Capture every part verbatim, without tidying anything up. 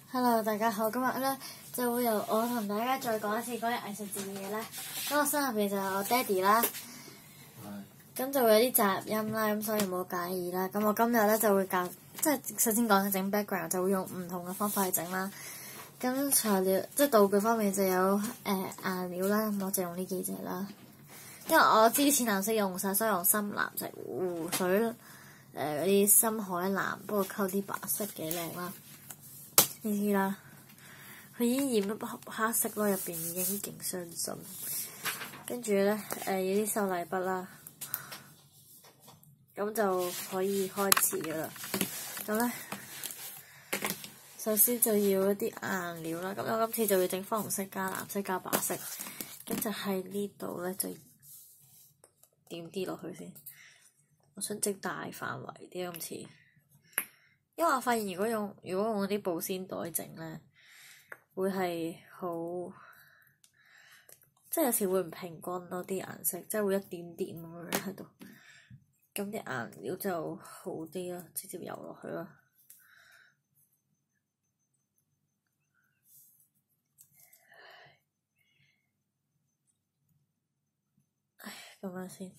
Hello， 大家好，今日咧就會由我同大家再講一次關於藝術字嘅嘢啦。咁我身入邊就有我爹哋啦，咁就會有啲雜音啦，咁所以唔好介意啦。咁我今日咧就會教，即係首先講整 background 就會用唔同嘅方法去整啦。咁材料即係道具方面就有誒、呃、顏料啦，咁我就用呢幾隻啦。因為我之前顏色用晒，所以用深藍就係湖水誒嗰啲深海藍，不過溝啲白色幾靚啦。呢啲啦，佢已經染咗黑色咯，入邊已經勁傷心。跟住咧，誒有啲秀麗筆啦，咁就可以開始噶啦。咁咧，首先就要一啲顏料啦。咁我今次就會整粉紅色加藍色加白色，咁就喺呢度咧就點啲落去先。我想整大範圍啲今次。因為我發現如果用如果用啲保鮮袋整咧，會係好，即係有時會唔平均咯啲顏色，即係會一點點咁樣喺度。咁啲顏料就好啲啦，直接油落去啦。唉，咁樣先。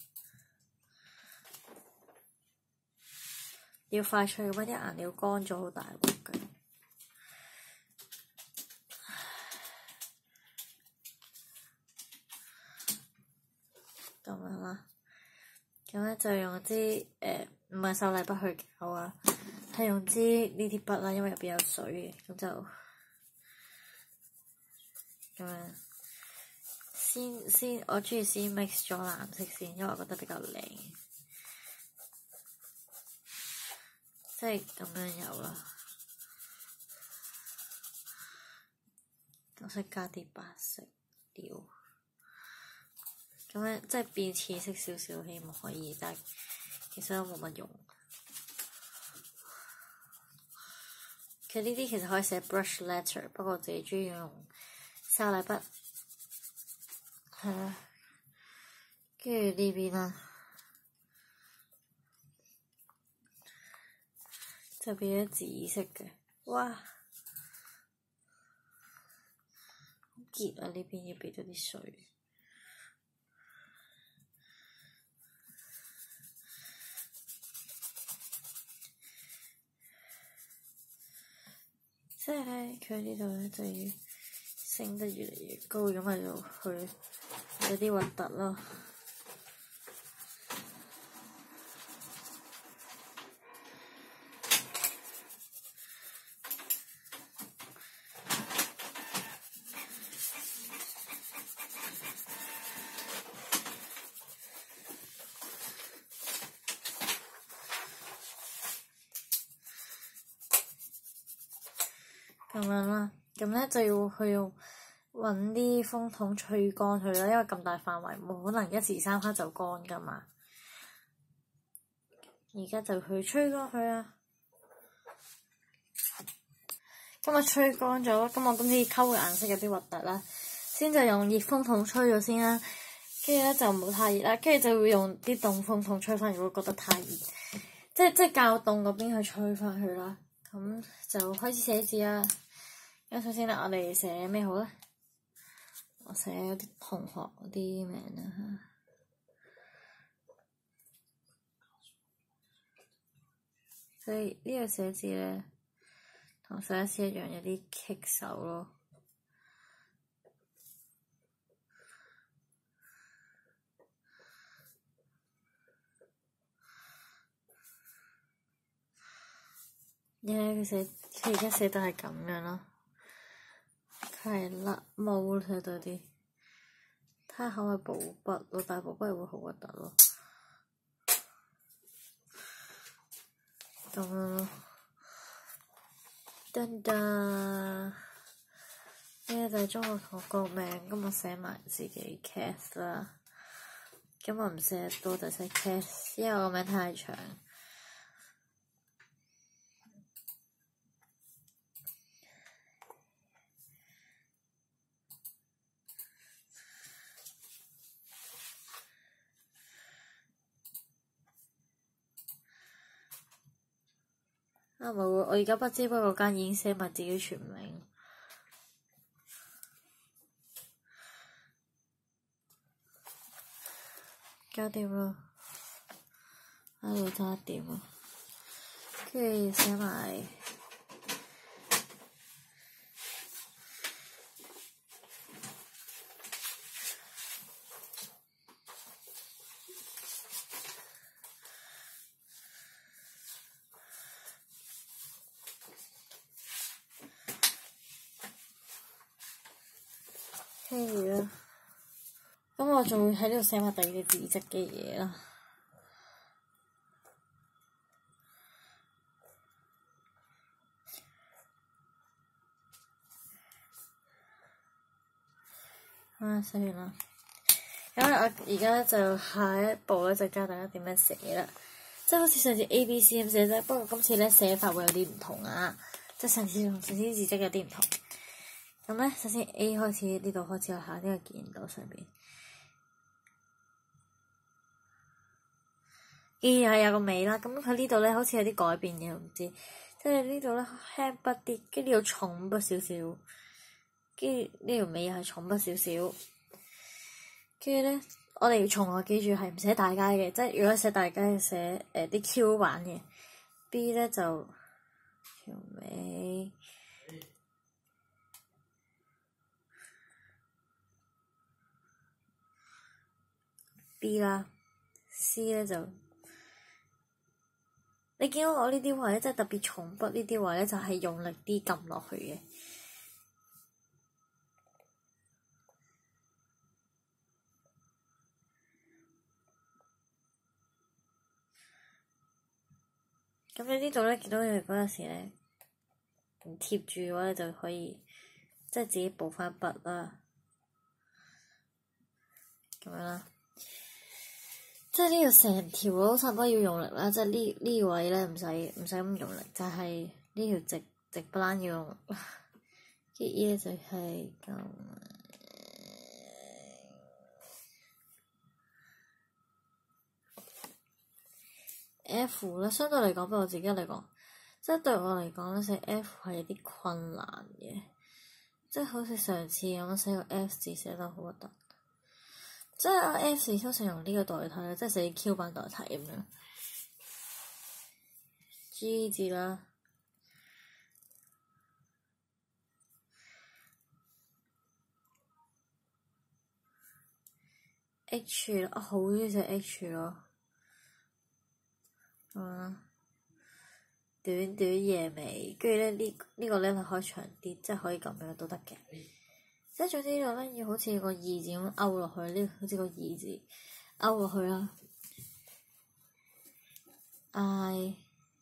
要快脆咁樣啲顏料乾咗好大鑊嘅，咁樣啦。咁咧就用支誒唔係秀麗筆去攪啊，係用支呢啲筆啦，因為入邊有水嘅，咁就咁樣。先先我中意先 mix 咗藍色先，因為我覺得比較靚。即係咁樣有啦，我識加啲白色調，咁樣即係變淺色少少，希望可以，但係其實都冇乜用。其實呢啲其實可以寫 brush letter， 不過我自己中意用秀麗筆，係啦，跟住呢邊啦。就變咗紫色嘅，哇！好結啊！呢邊要俾多啲水，即係咧，佢呢度咧就要升得越嚟越高，咁咪就去有啲核突咯。咁樣啦，咁咧就要去用揾啲風筒吹乾佢啦，因為咁大範圍冇可能一時三刻就乾噶嘛。而家就去吹乾佢啦。咁我吹乾咗，咁我今次溝嘅顏色有啲核突啦，先就用熱風筒吹咗先啦，跟住咧就唔好太熱啦，跟住就會用啲凍風筒吹翻，如果覺得太熱，即係即係較凍嗰邊去吹翻去啦。咁就開始寫字啦。咁首先咧，我哋寫咩好咧？我寫啲同學嗰啲名啦。所以呢個寫字咧，同上一次一樣有啲棘手咯。因為佢寫佢而家寫得係咁樣咯。佢係甩毛寫到啲，睇下可唔可以補筆咯，但係補筆會好核突咯。咁樣咯，噔噔，呢個就係中學同學個名，咁我寫埋自己 Cath 啦。咁我唔寫得多就寫 Cath， 因為我個名太長。 啊冇喎，我而家不知不覺間已經寫埋自己全名，搞掂啦，喺度差一點啊，跟住寫埋跟住啦，咁我仲會喺呢度寫埋第二啲紙質嘅嘢啦。啊，寫完啦。咁我而家就下一步咧，就教大家點樣寫啦。即係好似上次 A B C 咁寫啫，不過今次咧寫法會有啲唔同啊。即係上次同上次字跡有啲唔同。咁咧，首先 A 開始呢度開始啦嚇，呢個見到上邊。A 又係有個尾啦，咁佢呢度咧好似有啲改變嘅，我唔知。即係呢度咧輕筆啲，跟住呢度重筆少少，跟住呢條尾又係重筆少少。跟住咧，我哋從來記住係唔寫大楷嘅，即係如果寫大楷寫誒啲、呃、Q 版嘅 B 咧就條尾 B 啦 ，C 咧就你見到我呢啲位咧，即係特別重筆呢啲位咧，就係、是、用力啲撳落去嘅。咁你呢度咧見到佢嗰陣時咧唔貼住嘅話咧，就可以即係自己補翻筆啦，咁樣啦。即係呢度成條都差唔多要用力啦，即係呢呢位咧唔使唔使咁用力，就係呢條直直不欄要用力。跟住呢就係咁 F 咧，相對嚟講，對我自己嚟講，即係對我嚟講咧，寫 F 係有啲困難嘅，即係好似上次咁寫個 F 字寫得好核突。即係 F 字通常用呢個代替啦，即係寫 Q 版代替咁樣。G 字啦 ，H 我好中意寫 H 咯。嗯，短短夜尾，跟住咧呢呢個咧就可以長啲，即係可以咁樣都得嘅。即係總之呢度咧要好似個二字咁勾落去，呢好似個二字勾落去啦。I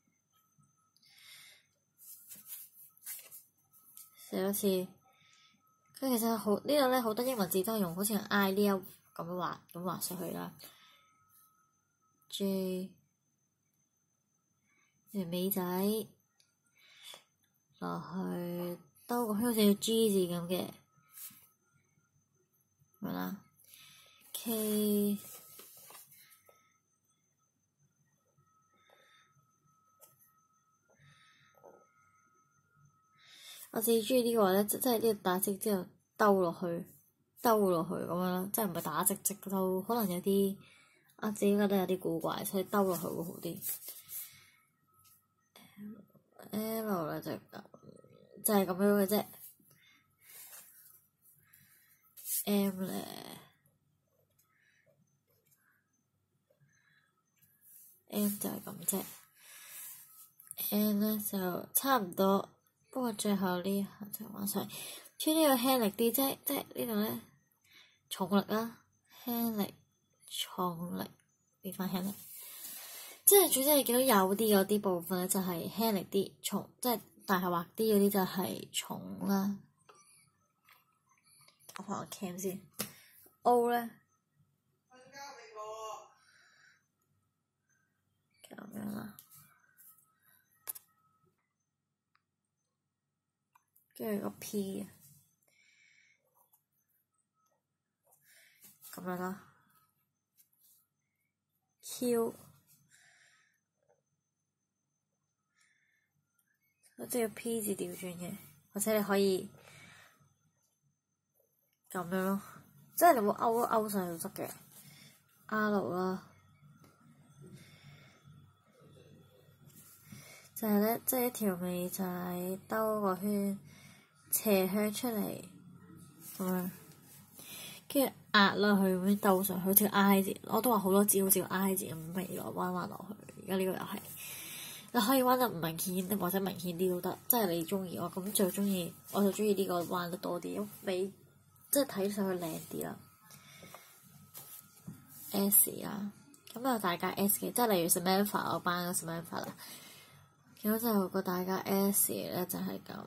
寫多次，佢其實好呢度咧好多英文字都係用好似 I 呢一咁樣畫咁畫上去啦。J 條尾仔落去兜個圈，好似個 G 字咁嘅，係啦。K 我最中意呢個咧，即係呢個打直之後兜落去，兜落去咁樣啦，即係唔係打直直兜，可能有啲我自己覺得有啲古怪，所以兜落去會好啲。L 咧就咁，就係咁樣嘅啫。M 咧 ，M 就係咁啫。N 咧就差唔多。不過最後呢下就玩晒，穿呢個輕力啲，即係即係呢度咧重力啦，輕力重力變翻輕力，即係總之你見到有啲有啲部分咧就係輕力啲重，即係大下畫啲嗰啲就係重啦。我放個 cam 先 ，O 咧咁樣啦。跟住個 P 咁樣啦 ，Q 即係 P 字調轉嘅，或者你可以咁樣咯，即係你會勾一勾上就得嘅 R 啦，就係咧，即係一條尾就係兜個圈斜向出嚟咁樣，跟住壓落去咁樣兜上去，好似個 I 字，我都話好多字好似個 I 字咁微落彎彎落去，而家呢個又係。你可以彎得唔明顯，或者明顯啲都得，即係你中意。我咁最中意，我就中意呢個彎得多啲，比即係睇上去靚啲啦。S 啦，咁有大家 S 嘅，即係例如 Samantha 我班嘅 Samantha 啦，咁就個大家 S 咧就係咁，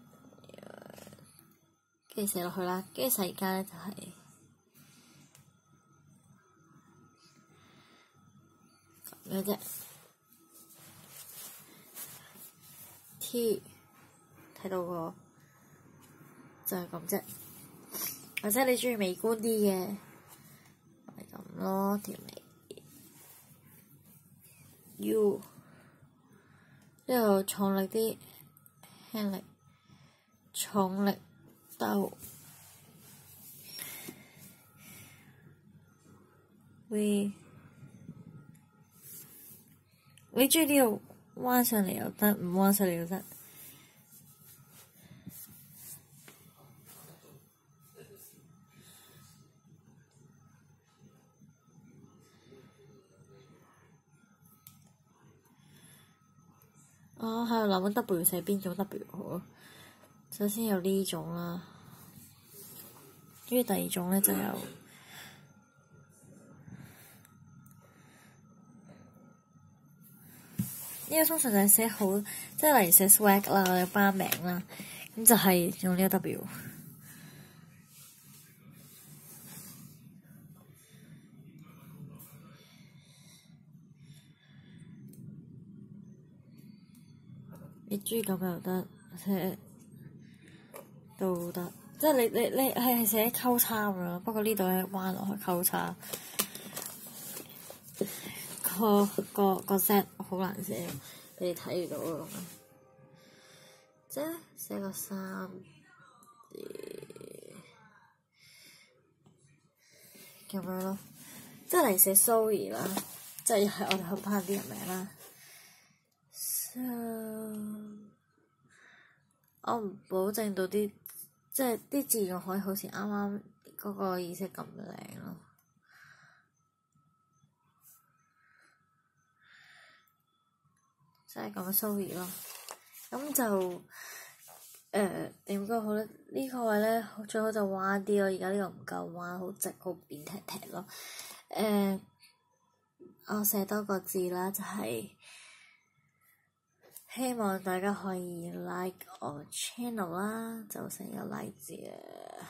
跟住寫落去啦，跟住細家咧就係咁樣啫。T 睇到個就係咁啫，或者你中意美觀啲嘅，係咁咯條尾。U 呢度重力啲，輕力，重力兜。V 你中意呢度？彎上嚟又得，唔彎上嚟又得。我喺度諗緊 W 寫邊種 W 好。首先有呢種啦，跟住第二種咧就有。呢個通常就係寫好，即係例如寫 swag 啦，我有班名啦，咁就係用呢個 W。你中意咁又得，寫都得，即係你你你係係寫溝叉咁樣，不過呢度咧彎落去溝叉。個個個 set 好難寫，你睇到咯，即係寫個三字咁樣咯，即係嚟寫 Zoe 啦，即係係我哋學班啲人名啦。So 我唔保證到啲，即係啲字用可以好似啱啱嗰個意思咁靚咯。就係咁嘅 sorry 咯，咁就誒點講好咧？呢、這個位咧最好就彎啲咯，而家呢個唔夠彎，好直好扁踢踢咯。誒、呃，我寫多個字啦，就係、是、希望大家可以 like 我 channel 啦，就寫個 like 字啊。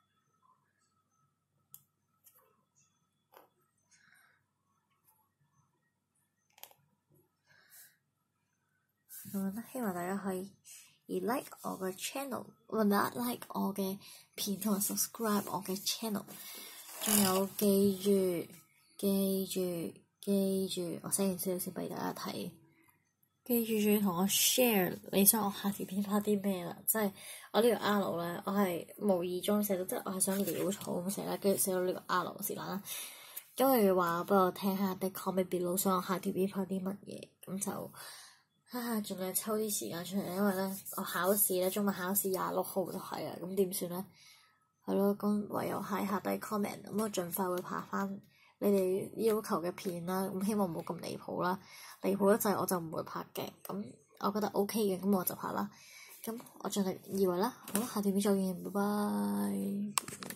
咁希望大家可以而 like 我嘅 channel， 或者 like 我嘅片同埋 subscribe 我嘅 channel。仲有記住記住記住，我寫完少少先俾大家睇。記住仲要同我 share 你想我下條片拍啲咩啦，即係我呢個 R 咧，我係無意中寫到，即係我係想潦草咁寫啦，跟住寫到呢個 R 時間啦。咁你話俾我聽下，你 comment below 想我下條片拍啲乜嘢，咁就。哈哈，盡量抽啲時間出嚟，因為咧我考試咧，中文考試廿六號就係啊，咁點算咧？係咯，咁唯有喺下低 comment，咁我盡快會拍翻你哋要求嘅片啦。咁希望唔好咁離譜啦，離譜得滯我就唔會拍嘅。咁我覺得 OK 嘅，咁我就拍啦。咁我盡力以為啦，好啦，下條片再見，拜拜。